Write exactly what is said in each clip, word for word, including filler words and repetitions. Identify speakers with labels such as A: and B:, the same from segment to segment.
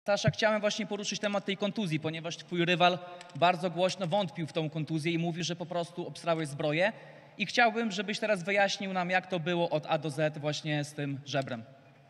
A: Stasza, chciałem właśnie poruszyć temat tej kontuzji, ponieważ twój rywal bardzo głośno wątpił w tą kontuzję i mówił, że po prostu obstrałeś zbroję. I chciałbym, żebyś teraz wyjaśnił nam, jak to było od A do Z właśnie z tym żebrem.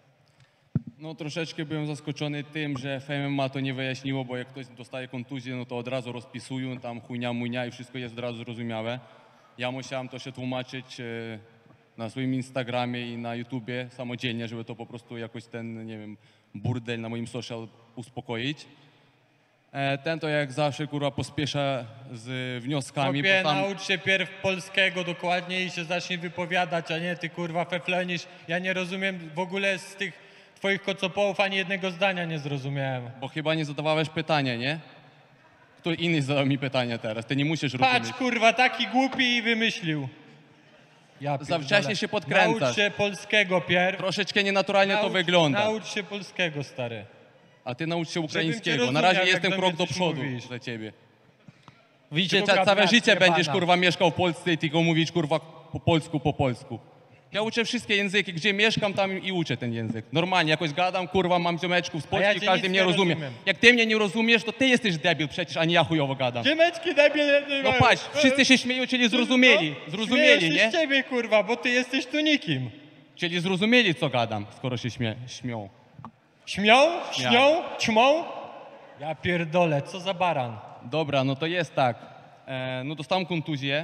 B: No troszeczkę byłem zaskoczony tym, że F M M A to nie wyjaśniło, bo jak ktoś dostaje kontuzję, no to od razu rozpisują, tam chujnia, mujnia i wszystko jest od razu zrozumiałe. Ja musiałem to się tłumaczyć e, na swoim Instagramie i na YouTubie samodzielnie, żeby to po prostu jakoś ten, nie wiem, burdel na moim social uspokoić. E, ten to jak zawsze, kurwa, pospiesza z wnioskami.
C: Chłopie,
B: bo tam...
C: naucz się pierw polskiego dokładnie i się zacznij wypowiadać, a nie ty kurwa feflenisz. Ja nie rozumiem w ogóle z tych twoich kocopołów ani jednego zdania nie zrozumiałem.
B: Bo chyba nie zadawałeś pytania, nie? Kto inny zadał mi pytanie teraz, ty nie musisz rozumieć.
C: Patrz kurwa, taki głupi i wymyślił. Ja
B: Za wcześnie się podkręcasz.
C: Naucz się polskiego pierw.
B: Troszeczkę nienaturalnie
C: naucz,
B: to wygląda.
C: Naucz się polskiego, stary.
B: A ty naucz się ukraińskiego.
C: rozumiał,
B: Na razie
C: jak
B: jestem
C: do
B: krok
C: mnie
B: do
C: coś
B: przodu
C: mówisz.
B: dla ciebie. Widzicie,
C: Druga
B: ca całe
C: brat
B: życie
C: jebana.
B: będziesz, kurwa, mieszkał w Polsce i tylko mówić, kurwa, po polsku, po polsku. Ja uczę wszystkie języki, gdzie mieszkam, tam i uczę ten język. Normalnie, jakoś gadam, kurwa, mam ziomeczków z
C: ja
B: Polski,
C: cię
B: każdy
C: nic
B: mnie
C: nie
B: rozumie.
C: rozumiem.
B: Jak ty mnie nie rozumiesz, to ty jesteś debil przecież, a nie ja chujowo gadam.
C: Ziemeczki debil jednej
B: No patrz, wszyscy się śmieją, czyli zrozumieli. Zrozumieli,
C: Śmieję się
B: nie?
C: z ciebie kurwa, bo ty jesteś tu nikim.
B: Czyli zrozumieli, co gadam, skoro się śmie śmią.
C: Śmią? Śnią? Ćmą? Ja pierdolę, co za baran.
B: Dobra, no to jest tak. E, no dostałem kontuzję.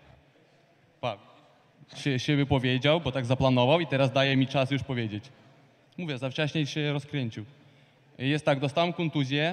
B: Pa, się, się wypowiedział, bo tak zaplanował i teraz daje mi czas już powiedzieć. Mówię, za wcześnie się rozkręcił. Jest tak, dostałem kontuzję.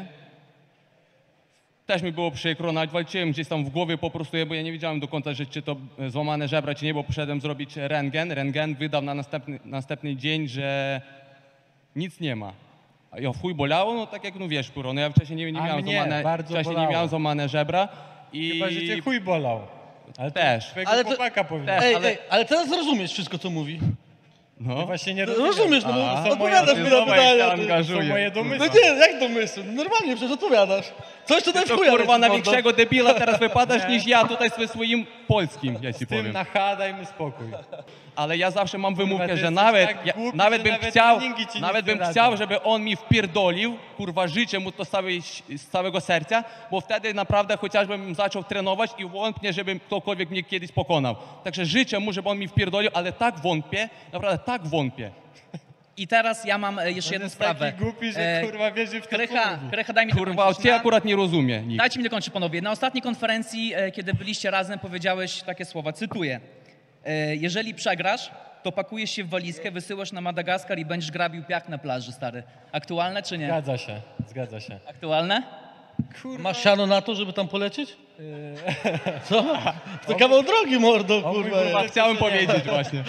B: Też mi było przykro, nawet walczyłem gdzieś tam w głowie po prostu, bo ja nie wiedziałem do końca, że czy to złamane żebra, czy nie, bo poszedłem zrobić rentgen. Rentgen wydał na następny, następny dzień, że nic nie ma. A ja w chuj bolało, no tak jak no wiesz, kurwa, no ja wcześniej nie, nie
C: A
B: miałem
C: mnie
B: złamane,
C: bardzo
B: wcześniej nie
C: bolało.
B: miałem złamane żebra. I
C: Chyba, że cię chuj bolał. Ale
B: też.
C: twojego
D: Ale to-
C: chłopaka powinien.
B: też.
D: Ej,
B: ale-
D: ej, ale teraz rozumiesz wszystko, co mówi.
B: No.
C: Właśnie nie
D: No,
C: rozumiem.
D: rozumiesz, no bo
B: A,
C: to
D: odpowiadasz
C: moje-
D: mi
C: to
D: na
C: moje
D: pytania.
B: się
D: ty.
B: angażuje.
C: To moje
D: No
C: domysły.
D: nie, jak domysł? Normalnie przecież odpowiadasz. Coś tutaj
B: To
D: wchuja.
B: kurwa na
D: mordo.
B: większego debila teraz wypadasz niż ja tutaj ze swoim polskim, ja ci
C: Z tym
B: powiem.
C: na H dajmy spokój.
B: Ale ja zawsze mam wymówkę,
C: ty
B: że
C: jesteś
B: nawet,
C: tak
B: ja,
C: głupi,
B: nawet
C: że
B: bym
C: nawet
B: chciał,
C: treningi ci
B: nawet
C: nie
B: bym
C: radzą.
B: chciał, żeby on mi wpierdolił, kurwa, życzę mu to z, całej, z całego serca, bo wtedy naprawdę chociażbym zaczął trenować i wątpię, żeby ktokolwiek mnie kiedyś pokonał. Także życzę mu, żeby on mi wpierdolił, ale tak wątpię, naprawdę tak wątpię.
A: I teraz ja mam e, jeszcze
C: On
A: jedną
C: jest
A: sprawę.
C: taki głupi, że
A: E,
C: kurwa wierzy w to, co
A: Krycha,
C: mówi.
A: Krycha, daj mi
B: Kurwa,
A: dokończyć.
B: cię
A: Na-
B: akurat nie rozumie nikt.
A: Dajcie mi dokończyć, panowie. Na ostatniej konferencji, e, kiedy byliście razem, powiedziałeś takie słowa, cytuję. E, Jeżeli przegrasz, to pakujesz się w walizkę, wysyłasz na Madagaskar i będziesz grabił piach na plaży, stary. Aktualne czy nie?
C: Zgadza się, zgadza się.
A: Aktualne?
D: Masz siano na to, żeby tam polecieć? Co? To kawał drogi, mordo, kurwa.
C: kurwa,
B: Kurwa,
D: jest.
B: chciałem powiedzieć właśnie.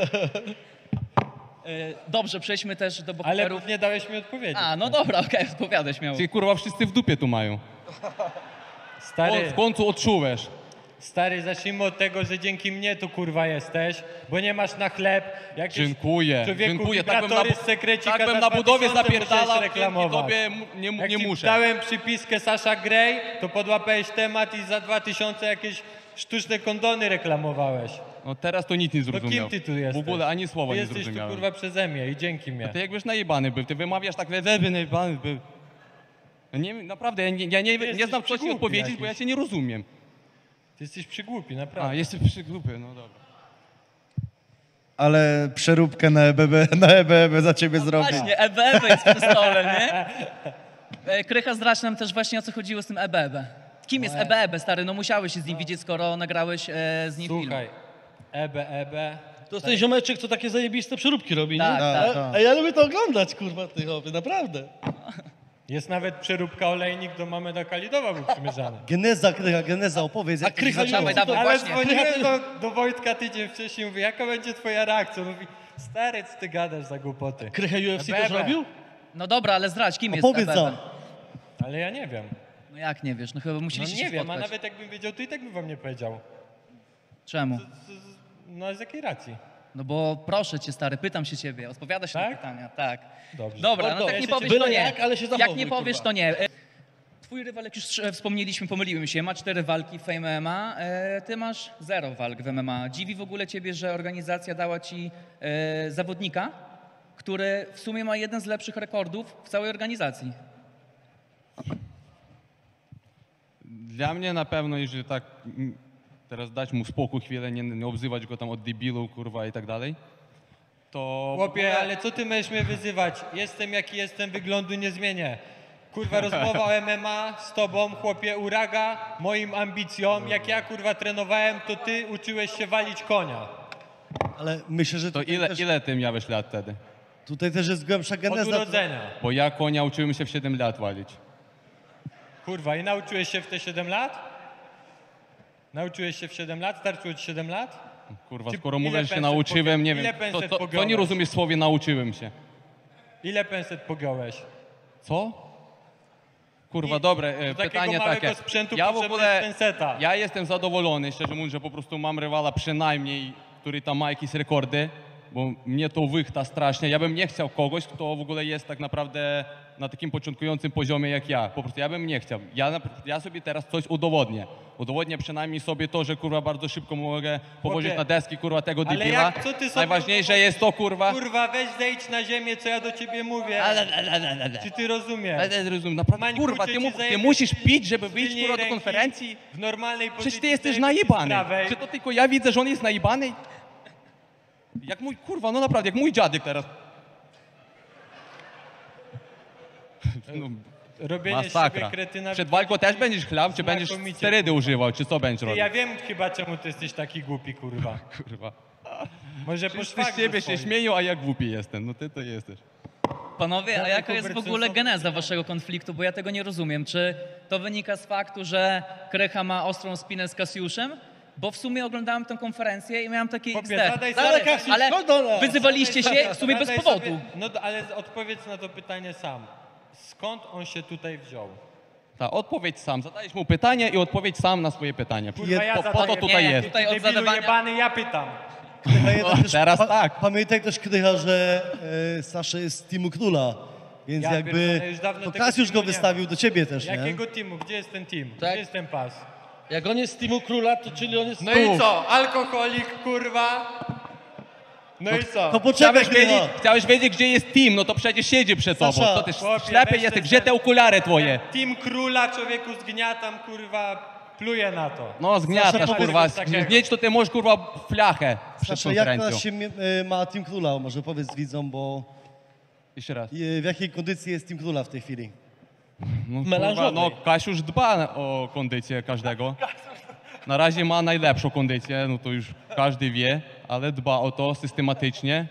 A: E, Dobrze, przejdźmy też do
C: Ale
A: bohaterów.
C: nie dałeś mi odpowiedzieć.
A: A, no dobra, okej, odpowiadaj śmiało.
B: Czyli kurwa wszyscy w dupie tu mają.
C: Stary,
B: W końcu odczułeś.
C: stary, zacznijmy od tego, że dzięki mnie tu kurwa jesteś, bo nie masz na chleb. Jakieś
B: Dziękuję,
C: człowieku
B: dziękuję. Tak bym na,
C: wibratory z sekrecika
B: tak bym
C: za
B: na
C: dwa
B: budowie
C: tysiące
B: zapierdalał,
C: musiałeś
B: dzięki
C: reklamować.
B: tobie mu- nie,
C: Jak
B: nie
C: ci
B: muszę.
C: dałem przypiskę Sasha Grey, to podłapałeś temat i za dwa tysiące jakieś sztuczne kondony reklamowałeś.
B: No teraz to nic nie
C: To
B: zrozumiał.
C: kim ty tu jesteś?
B: W ogóle ani słowa
C: Ty
B: nie
C: jesteś tu
B: zrozumiałem.
C: kurwa przeze mnie i dzięki mnie.
B: Ty jakbyś najebany był, ty wymawiasz tak, lewy najebany był. Ja nie, naprawdę, ja nie, ja nie,
C: Ty
B: nie
C: jesteś
B: znam co ci
C: przygłupi
B: odpowiedzieć,
C: jakiś.
B: bo ja cię nie rozumiem.
C: Ty jesteś przygłupi, naprawdę.
B: A, jesteś przygłupy, no dobra.
E: Ale przeróbkę na E B B, na E B B za ciebie zrobię.
A: Właśnie, E B E B jest przy stole, nie? E, Krycha, zdradź nam też właśnie, o co chodziło z tym E B E B. Kim jest E B E B, stary? No musiałeś się z nim widzieć, skoro nagrałeś e, z nim film.
C: Słuchaj, Ebe, Ebe.
D: To jest ten ziomeczek, co takie zajebiste przeróbki robi,
A: Tak,
D: nie?
A: tak,
D: A-
E: tak.
D: A ja lubię to oglądać, kurwa, ty chłopie, naprawdę.
C: Jest nawet przeróbka olejnik do Mameda Kalidowa był przymierzany.
E: Geneza, Krycha, geneza, opowiedz.
D: A
E: jak
D: Krycha
E: to zaczęło.
A: Dawaj, dawaj,
C: Ale
A: właśnie.
C: dzwoniłem do, do Wojtka tydzień wcześniej, mówię, jaka będzie twoja reakcja? On mówi, stary, co ty gadasz za głupoty?
D: Krychę U F C
C: E B E
D: też
C: B.
D: robił?
A: No dobra, ale zdradź, kim jest
E: Opowiedz
A: E B E B?
E: nam.
C: Ale ja nie wiem.
A: No jak nie wiesz? No chyba
C: No
A: musieliście
C: nie
A: się
C: wiem, a
A: spotkać.
C: nawet jakbym wiedział, to i tak bym wam nie powiedział.
A: Czemu?
C: No z jakiej racji?
A: No bo proszę cię, stary, pytam się ciebie, odpowiadasz
C: Tak?
A: na pytania. Tak.
C: Dobrze.
A: Dobra, no
D: Mordo,
A: tak nie
D: ja się
A: powiesz,
D: byle
A: to nie.
D: jak, ale się
A: Jak
D: zachowuj,
A: nie powiesz,
D: kurwa.
A: to nie. E, Twój rywal, jak już e, wspomnieliśmy, pomyliłem się, ma cztery walki w Fame M M A, e, ty masz zero walk w M M A. Dziwi w ogóle ciebie, że organizacja dała ci e, zawodnika, który w sumie ma jeden z lepszych rekordów w całej organizacji.
B: Dla mnie na pewno, jeżeli tak mm, teraz dać mu spokój chwilę, nie, nie obzywać go tam od debilu, kurwa i tak dalej, to...
C: Chłopie, ale co ty będziesz mnie wyzywać? Jestem jaki jestem, wyglądu nie zmienię. Kurwa, rozmowa o M M A z tobą, chłopie, uraga moim ambicjom. Jak ja, kurwa, trenowałem, to ty uczyłeś się walić konia.
E: Ale myślę, że
B: To
E: tutaj,
B: ile,
E: też,
B: ile ty miałeś lat wtedy?
E: tutaj też jest głębsza
C: Od
E: geneza.
C: urodzenia.
B: Bo ja konia uczyłem się w siedem lat walić.
C: Kurwa, i nauczyłeś się w te siedem lat? Nauczyłeś się w siedem lat? Starczyło ci siedem lat?
B: Kurwa,
C: Czy
B: skoro
C: ile
B: mówię, że się
C: penset
B: nauczyłem,
C: pogią-
B: nie
C: ile
B: wiem, to,
C: penset
B: to, to
C: pogiąłeś?
B: nie rozumiesz słowie nauczyłem się.
C: Ile penset pogiąłeś?
B: Co? Kurwa,
C: I-
B: dobre, e,
C: do takiego
B: pytanie
C: małego
B: takie.
C: sprzętu
B: Ja w
C: potrzebny
B: ogóle,
C: jest penseta.
B: ja jestem zadowolony, szczerze mówiąc, że po prostu mam rywala przynajmniej, który tam ma jakieś rekordy, bo mnie to wychta strasznie. Ja bym nie chciał kogoś, kto w ogóle jest tak naprawdę na takim początkującym poziomie jak ja. Po prostu ja bym nie chciał. Ja, na- ja sobie teraz coś udowodnię. Udowodnię przynajmniej sobie to, że kurwa bardzo szybko mogę położyć
C: Chłopie,
B: na deski kurwa tego
C: ale
B: debila.
C: jak- co ty sobie
B: Najważniejsze jest to kurwa...
C: Kurwa, weź zejdź na ziemię, co ja do ciebie mówię. Czy ty rozumiesz?
B: Ale rozumiem, naprawdę,
C: Mańkucie
B: kurwa, ty,
C: ci
B: mu, ty
C: zajebie
B: musisz
C: z-
B: pić, żeby
C: z
B: wyjść
C: tylnej
B: kurwa do
C: ręki,
B: konferencji?
C: W normalnej pozycji.
B: Przecież ty jesteś
C: zajebie ci z
B: najebany.
C: prawej.
B: Czy to tylko ja widzę, że on jest najebany? Jak mój, kurwa, no naprawdę, jak mój dziadek teraz. No,
C: Robienie z siebie
B: masakra.
C: kretyna.
B: Przed walką też będziesz chlał, czy będziesz
C: znakomicie,
B: sterydy
C: kurwa.
B: używał, czy co będziesz
C: Ty,
B: robił?
C: ja wiem chyba, czemu ty jesteś taki głupi, kurwa.
B: Kurwa.
C: Może po
B: Wszyscy z
C: szwagrze
B: ciebie się
C: swoim.
B: śmieją, a ja głupi jestem. No ty to jesteś.
A: Panowie, a
C: Dawaj,
A: jaka jest w
C: Hubert,
A: ogóle
C: sensowny
A: geneza
C: pytanie.
A: waszego konfliktu, bo ja tego nie rozumiem. Czy to wynika z faktu, że Krycha ma ostrą spinę z Kasiuszem? Bo w sumie oglądałem tę konferencję i miałem takie
C: Chłopie,
A: X D.
C: zadaj
A: Ale,
C: sobie- Kasiusz,
A: ale
D: chodź do nas.
A: wyzywaliście się w sumie bez
C: Zadaj
A: powodu.
C: sobie- No d- ale odpowiedz na to pytanie sam. Skąd on się tutaj wziął?
B: Ta, odpowiedź sam. Zadajesz mu pytanie i odpowiedź sam na swoje pytanie.
C: Kurwa, ja
B: po, po
C: zadaję
B: to tutaj
A: Nie,
B: jest.
A: tutaj od
C: Debilu
A: zadawania-
C: jebany, ja pytam.
E: Krycha, też,
B: teraz tak.
E: Pamiętaj też, Krycha, że e, Sasza jest z teamu Króla, więc
C: Ja
E: jakby
C: pierdolę, już dawno
E: to
C: tego
E: Kasiusz
C: teamu
E: go
C: nie
E: wystawił
C: ma.
E: do ciebie też, nie?
C: Jakiego teamu? Gdzie jest ten team?
D: Tak.
C: Gdzie jest ten pas?
D: Jak on jest z teamu króla, to czyli on jest
C: No
D: tu.
C: i co? Alkoholik, kurwa? No i co?
E: To poczekaj,
B: Chciałeś wiedzieć,
E: Krycha.
B: chciałeś wiedzieć, gdzie jest team, no to przecież siedzi przed tobą.
E: Sasza,
B: Co ty
C: chłopie,
B: ślepy
C: weź
B: jesteś?
C: ten
B: Gdzie
C: sen-
B: te okulary twoje?
C: Team króla, człowieku, zgniatam, kurwa, pluję na to.
B: No zgniatasz,
E: Sasza,
B: kurwa.
C: powiedz coś takiego.
B: Zgnieć to ty możesz, kurwa, flachę przed
E: Sasza, jak teraz
B: konferencją.
E: się mie- e, ma Team Króla? Może powiedz widzom, bo
B: Jeszcze raz.
E: e, w jakiej kondycji jest Team Króla w tej chwili?
B: No, kurwa,
D: Melanżowej.
B: no Kasiusz dba o kondycję każdego. Na razie ma najlepszą kondycję, no to już każdy wie, ale dba o to systematycznie.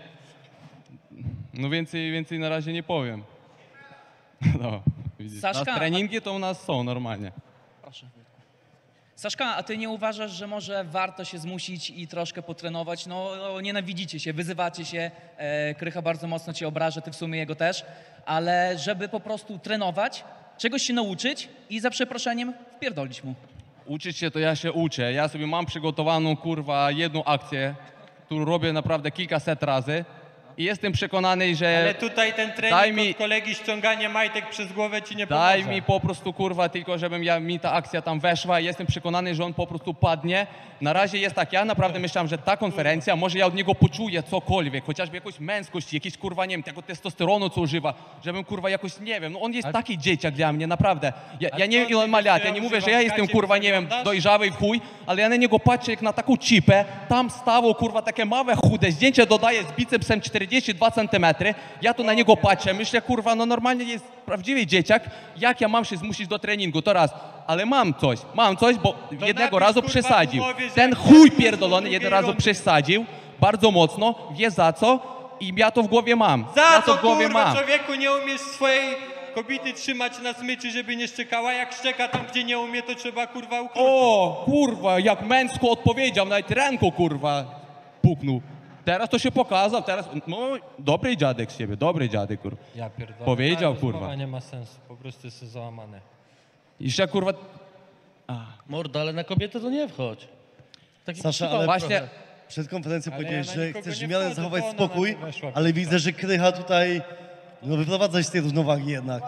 B: No więcej, więcej na razie nie powiem. No, widzisz.
A: Saszka,
B: Na treningi to u nas są normalnie.
A: Proszę. Saszka, a ty nie uważasz, że może warto się zmusić i troszkę potrenować? No, no nienawidzicie się, wyzywacie się, e, Krycha bardzo mocno cię obraża, ty w sumie jego też, ale żeby po prostu trenować, czegoś się nauczyć i za przeproszeniem wpierdolić mu.
B: Uczyć się to ja się uczę. Ja sobie mam przygotowaną, kurwa, jedną akcję, którą robię naprawdę kilkaset razy i jestem przekonany, że
C: Ale tutaj ten
B: Daj
C: trening
B: mi-
C: od kolegi, ściąganie majtek przez głowę ci nie pomoże.
B: daj mi po prostu, kurwa, tylko żebym ja, mi ta akcja tam weszła i jestem przekonany, że on po prostu padnie. Na razie jest tak, ja naprawdę myślałem, że ta konferencja, może ja od niego poczuję cokolwiek, chociażby jakąś męskość, jakiś, kurwa, nie wiem, tego testosteronu, co używa, żebym, kurwa, jakoś, nie wiem, no on jest taki dzieciak dla mnie, naprawdę. Ja,
C: A
B: ja nie
C: co
B: wiem, ile on
C: ty
B: ma
C: wiesz,
B: lat,
C: że
B: ja
C: ja
B: nie mówię, że
C: używam
B: ja jestem,
C: gacie,
B: kurwa,
C: jak
B: nie wiem,
C: wyglądasz?
B: dojrzały w chuj, ale ja na niego patrzę jak na taką cipę, tam stało, kurwa, takie małe, chude, zdjęcie dodaję z bicepsem czterdzieści dwa centymetry, ja tu na niego patrzę, myślę, kurwa, no normalnie jest prawdziwy dzieciak, jak ja mam się zmusić do treningu, to raz, ale mam coś, mam coś, bo jednego
C: napisz,
B: razu
C: kurwa,
B: przesadził,
C: w umowie, że
B: ten
C: jak
B: chuj
C: ja
B: pierdolony
C: drugiej
B: jeden razu
C: rundy-
B: przesadził, bardzo mocno, wie za co i ja to w głowie mam,
C: Za
B: ja to
C: co,
B: w głowie
C: kurwa,
B: mam.
C: człowieku, nie umiesz swojej kobiety trzymać na smyczy, żeby nie szczekała? Jak szczeka tam, gdzie nie umie, to trzeba, kurwa, ukrócić.
B: O, kurwa, jak męsko odpowiedział, nawet ręką, kurwa, puknął. Teraz to się pokazał, teraz, no, dobry dziadek z ciebie, dobry dziadek, kurwa.
C: Ja pierdolę.
B: Powiedział,
C: Ta rozmowa
B: kurwa.
C: nie ma sensu, po prostu jest załamane.
B: Jeszcze, kurwa,
D: Morda, ale na kobietę to nie wchodź. Taki
E: Sasza,
D: przypał
E: ale-
B: właśnie,
D: trochę.
E: Przed konferencją
C: Ale
E: powiedziałeś,
C: ja na
E: że
C: nikogo
E: chcesz
C: nie
E: w miarę
C: wchodzę,
E: zachować
C: to ona
E: spokój,
C: na to weszła,
E: ale
C: kurwa.
E: widzę, że Krycha tutaj no, wyprowadza się z tej równowagi jednak.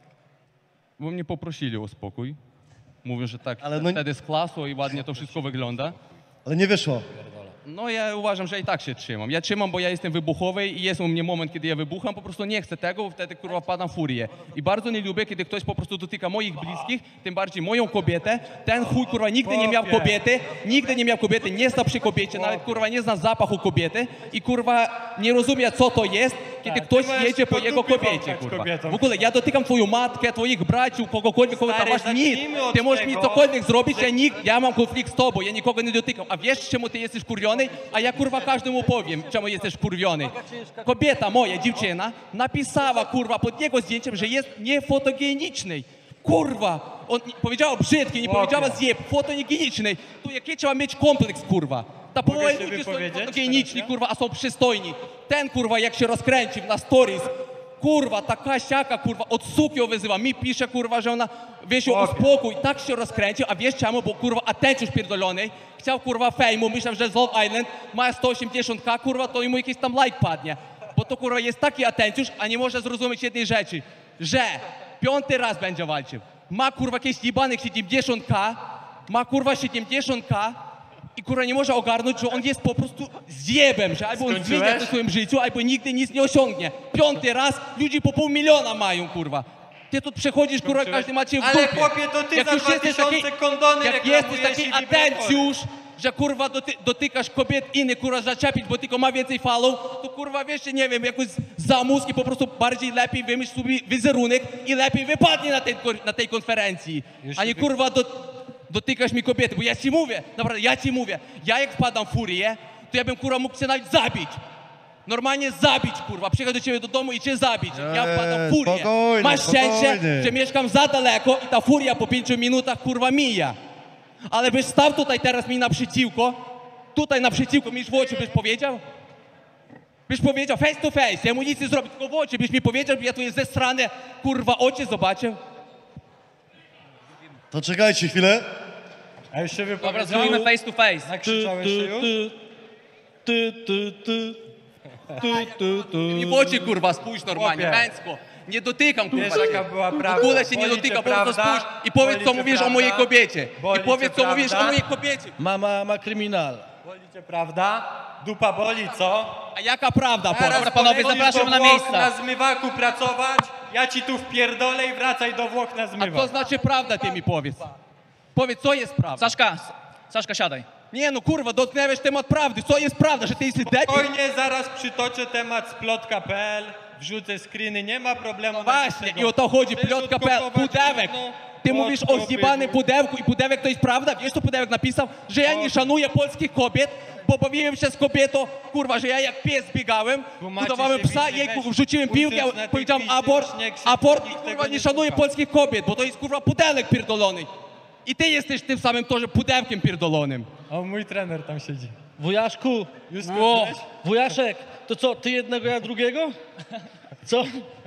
B: bo mnie poprosili o spokój. Mówią, że tak,
E: Ale no-
B: wtedy z klasu i ładnie to wszystko wygląda.
E: Ale nie wyszło.
B: No ja uważam, że i tak się trzymam. Ja trzymam, bo ja jestem wybuchowy i jest u mnie moment, kiedy ja wybucham, po prostu nie chcę tego, bo wtedy kurwa padam w furię. I bardzo nie lubię, kiedy ktoś po prostu dotyka moich bliskich, tym bardziej moją kobietę. Ten chuj kurwa nigdy nie miał kobiety, nigdy nie miał kobiety, nie zna przy kobiecie, nawet kurwa nie zna zapachu kobiety i kurwa nie rozumie co to jest, kiedy ktoś jedzie po jego kobiecie, kurwa. W ogóle ja dotykam twoją matkę, twoich braci, kogokolwiek, kogo tam
C: Stary,
B: masz nic.
C: zacznijmy od
B: Ty możesz mi
C: tego,
B: cokolwiek zrobić, ja, nikt, ja mam konflikt z tobą, ja nikogo nie dotykam. A wiesz czemu ty jesteś kurwiony? A ja kurwa każdemu powiem, czemu jesteś kurwiony. Kobieta, moja dziewczyna, napisała kurwa pod jego zdjęciem, że jest niefotogeniczny. Kurwa, on nie, powiedziała brzydki, nie powiedziała zjeb, fotogeniczny. Tu jaki trzeba mieć kompleks, kurwa. Ta połowa
C: się
B: ludzi są
C: wypowiedzieć
B: fotogeniczni,
C: teraz,
B: kurwa, a są przystojni. Ten kurwa jak się rozkręcił na stories, kurwa, taka siaka, kurwa, od suki ją wyzywa. Mi pisze, kurwa, że ona, wiesz, ją uspokój, tak się rozkręcił, a wiesz czemu, bo kurwa, atencjusz pierdolony, chciał kurwa fejmu, myślał, że z Love Island ma sto osiemdziesiąt ka, kurwa, to mu jakiś tam like padnie. Bo to kurwa jest taki atencjusz, a nie może zrozumieć jednej rzeczy, że piąty raz będzie walczył. Ma kurwa jakieś jebanych siedemdziesiąt ka, ma kurwa siedemdziesiąt ka, i kurwa nie może ogarnąć, że on jest po prostu zjebem, że albo on zmienia w swoim życiu, albo nigdy nic nie osiągnie. Piąty raz ludzie po pół miliona mają, kurwa. Ty tu przechodzisz, kurwa, każdy ma cię w
C: Ale
B: dupie.
C: chłopie, to ty
B: Jak
C: za
B: już
C: dwa
B: jesteś
C: tysiące
B: taki-
C: kondony
B: Jak
C: reklamujesz
B: jesteś taki
C: i wibrafory.
B: atencjusz, że kurwa doty dotykasz kobiet innych, kurwa, zaczepić, bo tylko ma więcej falów, to kurwa, wiesz, nie wiem, jakoś za mózg i po prostu bardziej lepiej wymyśl sobie wizerunek i lepiej wypadnie na tej, na tej konferencji. A nie kurwa do dotykasz mi kobiety, bo ja ci mówię, naprawdę, ja ci mówię, ja jak wpadam w furię, to ja bym kurwa mógł cię nawet zabić. Normalnie zabić, kurwa, przyjechać do ciebie do domu i cię zabić. Ja
E: Eee,
B: wpadam w furię.
E: spokojnie,
B: Masz szczęście,
E: spokojnie.
B: że mieszkam za daleko i ta furia po pięciu minutach kurwa mija. Ale byś stał tutaj teraz mi naprzeciwko, tutaj naprzeciwko mi w oczy byś powiedział? Byś powiedział face to face, ja mu nic nie zrobię, tylko w oczy byś mi powiedział, że ja tu jest ze strony kurwa oczy zobaczył.
E: To czekajcie chwilę.
C: A już się
A: Dobra,
C: wypowiedział?
A: zrobimy face to face.
D: Ty,
C: Nakrzyczałeś się
D: ty,
C: już?
D: ty, ty, ty, ty, ty, ty, ty.
B: Mi w oczy kurwa spójrz normalnie,
C: Chłopie.
B: męsko. Nie dotykam kurwa.
C: Wiesz,
B: cię.
C: jaka była
B: W
C: prawda?
B: ogóle się nie
C: Boli cię
B: dotyka, po prostu
C: prawda?
B: spójrz i powiedz
C: Boli
B: co
C: cię
B: mówisz o
C: prawda?
B: mojej kobiecie.
C: Boli
B: I powiedz
C: cię
B: co mówisz o
C: prawda?
B: mojej kobiecie.
D: Mama ma kryminal.
C: Boli cię, prawda? Dupa boli, co?
B: A jaka prawda,
C: Teraz
B: Dobra, panowie,
C: polecisz
B: zapraszam
C: do
A: na
C: Włoch
A: miejsca.
C: na zmywaku pracować, ja ci tu wpierdolę i wracaj do Włoch na
B: A co
C: zmywak.
B: znaczy prawda, ty mi powiedz. Powiedz, co jest prawda.
A: Saszka, Saszka, siadaj.
B: Nie no kurwa, dotknęłeś temat prawdy. Co jest prawda, że ty jesteś debil?
C: Spokojnie, zaraz przytoczę temat splotka kropka pe el, wrzucę screeny, nie ma problemu.
B: Właśnie, i o to chodzi,
C: Chcesz
B: plotka pe el,
C: odkopować
B: pudełek.
C: jedno?
B: Ty mówisz o
C: Odkopy,
B: zjebanym pudełku i pudełek to jest prawda? Wiesz co pudełek napisał? Że ja nie szanuję polskich kobiet, bo bawiłem się z kobietą, kurwa, że ja jak pies biegałem,
C: Tłumaczy
B: budowałem
C: się,
B: psa,
C: widzę,
B: jej
C: weź,
B: wrzuciłem
C: usiądź
B: piłkę,
C: na tej
B: powiedziałem
C: piździe,
B: abort,
C: już nie krzyk,
B: abort i
C: nikt
B: kurwa
C: tego
B: nie
C: nie
B: szanuję
C: słucha.
B: polskich kobiet, bo to jest kurwa pudelek pierdolony. I ty jesteś tym samym też pudełkiem pierdolonym.
C: O, mój trener tam siedzi.
D: Wujaszku,
C: Już
B: Ło.
C: skończyłeś?
D: wujaszek, to co, ty jednego, ja drugiego? Co?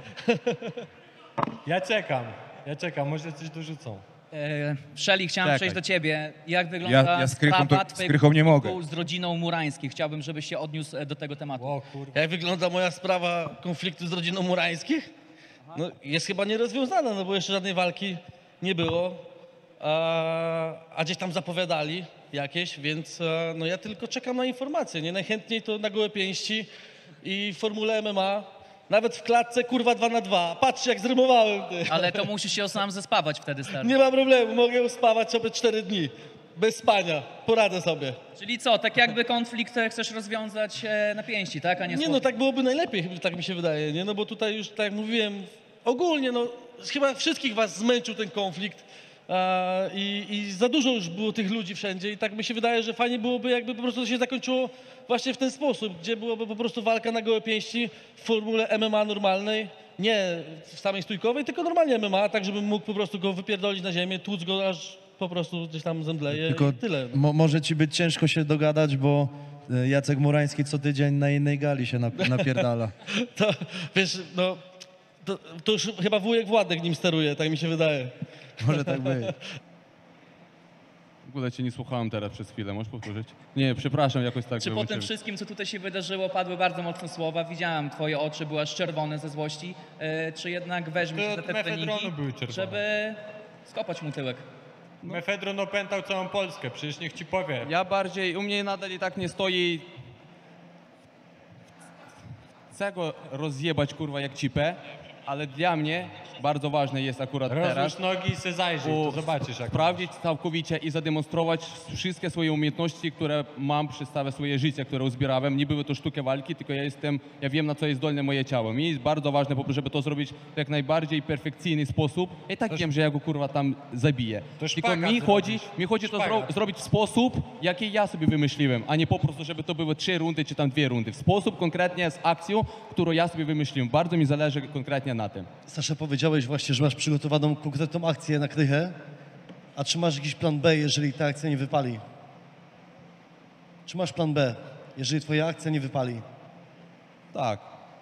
C: Ja czekam, ja czekam, może coś dorzucą.
A: E, Szeli, chciałem
F: Czekaj.
A: przejść do ciebie. Jak wygląda
F: Ja- ja z Krychą
A: sprawa
F: to- z
A: twojego
F: Krychą nie mogę.
A: konfliktu z rodziną Murańskich? Chciałbym, żebyś się odniósł e, do tego tematu.
C: O kurwa.
D: Jak wygląda moja sprawa konfliktu z rodziną Murańskich? No, jest chyba nierozwiązana, no bo jeszcze żadnej walki nie było, a, a gdzieś tam zapowiadali jakieś, więc e, no ja tylko czekam na informacje, nie? Najchętniej to na gołe pięści i w formule em em a, nawet w klatce, kurwa, dwa na dwa. Patrzcie, jak zrymowałem, ty.
A: Ale to musisz się sam zespawać wtedy, stary.
D: Nie ma problemu, mogę uspawać sobie cztery dni. Bez spania, poradzę sobie.
A: Czyli co, tak jakby konflikt e, chcesz rozwiązać e, na pięści, tak? A nie
D: Nie
A: słowem.
D: no, tak byłoby najlepiej, tak mi się wydaje, nie? No bo tutaj już, tak jak mówiłem, ogólnie, no, chyba wszystkich was zmęczył ten konflikt a, i, i za dużo już było tych ludzi wszędzie i tak mi się wydaje, że fajnie byłoby, jakby po prostu to się zakończyło właśnie w ten sposób, gdzie byłoby po prostu walka na gołe pięści w formule em em a normalnej, nie w samej stójkowej, tylko normalnie em em a, tak żebym mógł po prostu go wypierdolić na ziemię, tłuc go aż po prostu gdzieś tam zemdleje
E: Tylko
D: i tyle.
E: mo może ci być ciężko się dogadać, bo e, Jacek Murański co tydzień na innej gali się nap napierdala.
D: To, wiesz, no, to, to już chyba wujek Władek nim steruje, tak mi się wydaje.
E: Może tak być.
B: W ogóle cię nie słuchałem teraz przez chwilę, możesz powtórzyć? Nie, przepraszam, jakoś tak
A: Czy po
B: było
A: tym
B: ciebie.
A: wszystkim, co tutaj się wydarzyło, padły bardzo mocne słowa? Widziałem, twoje oczy były aż czerwone ze złości. E, czy jednak weźmiesz
C: To
A: się za
C: od
A: te
C: mefedronu
A: treningi,
C: były czerwone.
A: żeby skopać mu tyłek?
C: Mefedron opętał całą Polskę, przecież niech ci powie.
B: Ja bardziej, u mnie nadal i tak nie stoi... Chcę go rozjebać, kurwa, jak cipę, ale dla mnie bardzo ważne jest akurat teraz...
C: Rozłóż nogi i se zajrzyj, to zobaczysz jak.
B: sprawdzić całkowicie i zademonstrować wszystkie swoje umiejętności, które mam przez całe swoje życie, które uzbierałem. Nie były to sztuki walki, tylko ja jestem, ja wiem, na co jest zdolne moje ciało. Mi jest bardzo ważne, po prostu, żeby to zrobić w jak najbardziej perfekcyjny sposób. I tak wiem, że ja go, kurwa, tam zabiję.
C: To
B: Tylko
C: szpagat
B: mi chodzi,
C: zrobisz.
B: mi chodzi to zro
C: Szpagat.
B: zrobić w sposób, jaki ja sobie wymyśliłem, a nie po prostu, żeby to były trzy rundy, czy tam dwie rundy. W sposób konkretnie z akcją, którą ja sobie wymyśliłem. Bardzo mi zależy konkretnie na tym.
E: Sasza, powiedziałeś właśnie, że masz przygotowaną konkretną akcję na krychę, a czy masz jakiś plan B, jeżeli ta akcja nie wypali? Czy masz plan B, jeżeli twoja akcja nie wypali?
B: Tak.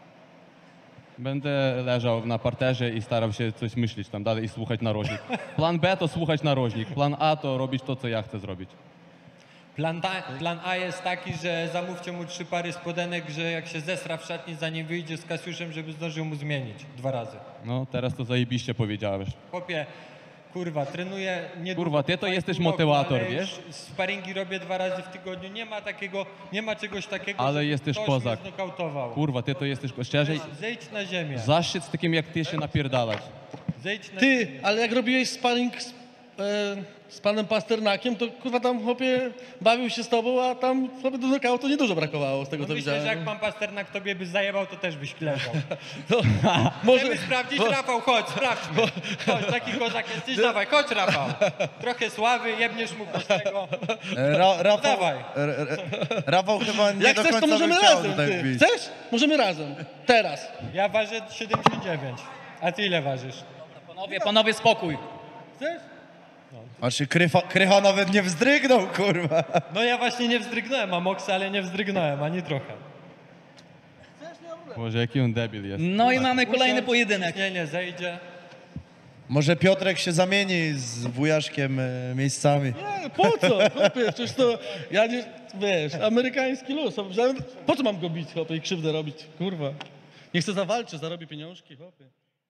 B: Będę leżał na parterze i starał się coś myśleć tam dalej i słuchać narożnik. Plan B to słuchać narożnik. Plan A to robić to, co ja chcę zrobić.
C: Plan, ta, plan A jest taki, że zamówcie mu trzy pary spodenek, że jak się zesra w szatni, zanim wyjdzie z Kasiuszem, żeby zdążył mu zmienić dwa razy.
B: No, teraz to zajebiście powiedziałeś.
C: Chłopie, kurwa, trenuję nie
B: Kurwa, ty to jesteś motywator,
C: ale
B: wiesz?
C: już sparingi robię dwa razy w tygodniu. Nie ma takiego, nie ma czegoś takiego,
B: Ale
C: żeby
B: jesteś
C: ktoś
B: kozak.
C: mnie znokautował.
B: Kurwa, ty to jesteś, szczerze,
C: Zejdź na ziemię.
B: zaszczyt z takim jak ty się napierdalać.
C: Zejdź na
D: Ty, ale jak robiłeś sparring z, e, z panem Pasternakiem, to kurwa tam chłopie bawił się z tobą, a tam chłopie do nokautu niedużo brakowało z tego,
C: No
D: co
C: myślę,
D: widziałem.
C: że jak pan Pasternak tobie by zajebał, to też byś leżał.
D: Może,
C: Chcemy sprawdzić? Rafał, chodź, sprawdźmy. Chodź, taki kozak jesteś, dawaj, chodź Rafał. Trochę sławy, jebniesz mu prostego.
E: E, Ra, Rafał,
C: Dawaj.
E: R, R, Rafał chyba nie
D: jak
E: do
D: chcesz,
E: końca
D: to możemy
E: by chciał
D: razem,
E: tutaj
D: ty.
E: wbić.
D: Chcesz? Możemy razem. Teraz.
C: Ja ważę siedemdziesiąt dziewięć. A ty ile ważysz?
A: Panowie, panowie, spokój.
D: Chcesz?
E: Właśnie krycha, krycha nawet nie wzdrygnął, kurwa.
C: No ja właśnie nie wzdrygnąłem, mam oksy, ale nie wzdrygnąłem, ani trochę.
B: Boże, jaki on debil jest.
A: No i mamy kolejny
C: Usiądź,
A: pojedynek.
C: Nie, nie, zejdzie.
E: Może Piotrek się zamieni z wujaszkiem e, miejscami.
D: Nie, po co? Chłopie, przecież to, ja nie, wiesz, amerykański luz. Po co mam go bić, chłopie, i krzywdę robić? Kurwa. Nie chcę zawalczyć, zarobi pieniążki, chłopie.